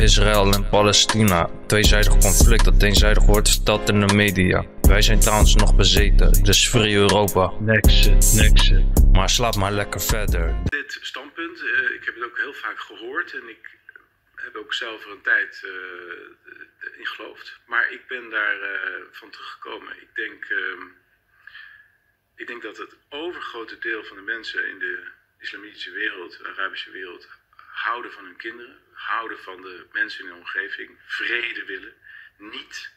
Israël en Palestina. Tweezijdig conflict dat eenzijdig wordt verteld in de media. Wij zijn trouwens nog bezeten, dus free Europa. Nexen. Maar slaap maar lekker verder. Dit standpunt, ik heb het ook heel vaak gehoord en ik heb ook zelf er een tijd in geloofd. Maar ik ben daar van teruggekomen. Ik denk dat het overgrote deel van de mensen in de islamitische wereld, de Arabische wereld, houden van hun kinderen, houden van de mensen in hun omgeving, vrede willen. Niet,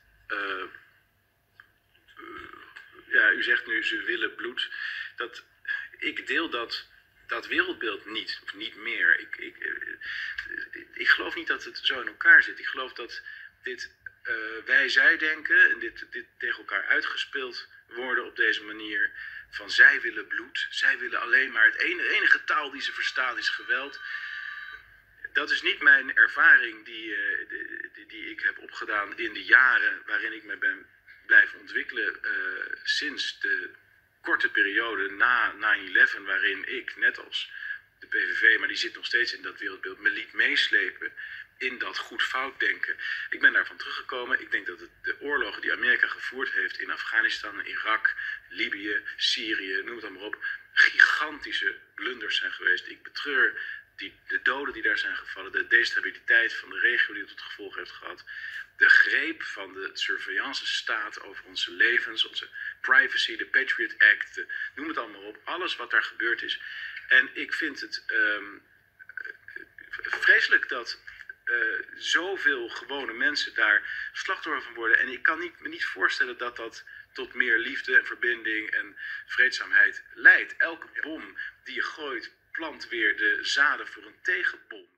u zegt nu ze willen bloed. Ik deel dat wereldbeeld niet, of niet meer. Ik geloof niet dat het zo in elkaar zit. Ik geloof dat dit wij-zij denken en dit tegen elkaar uitgespeeld worden op deze manier. Van zij willen bloed, zij willen alleen maar de enige taal die ze verstaan is geweld. Dat is niet mijn ervaring die ik heb opgedaan in de jaren waarin ik me ben blijven ontwikkelen sinds de korte periode na 9/11, waarin ik, net als de PVV, maar die zit nog steeds in dat wereldbeeld, me liet meeslepen in dat goed-fout denken. Ik ben daarvan teruggekomen. Ik denk dat de oorlogen die Amerika gevoerd heeft in Afghanistan, Irak, Libië, Syrië, noem het dan maar op, gigantische blunders zijn geweest. Ik betreur de doden die daar zijn gevallen, de destabiliteit van de regio die het tot gevolg heeft gehad, de greep van de surveillance staat over onze levens, onze privacy, de Patriot Act, noem het allemaal op, alles wat daar gebeurd is. En ik vind het vreselijk dat zoveel gewone mensen daar slachtoffer van worden. En ik kan me niet voorstellen dat dat tot meer liefde en verbinding en vreedzaamheid leidt. Elke bom die je gooit plant weer de zaden voor een tegenbom.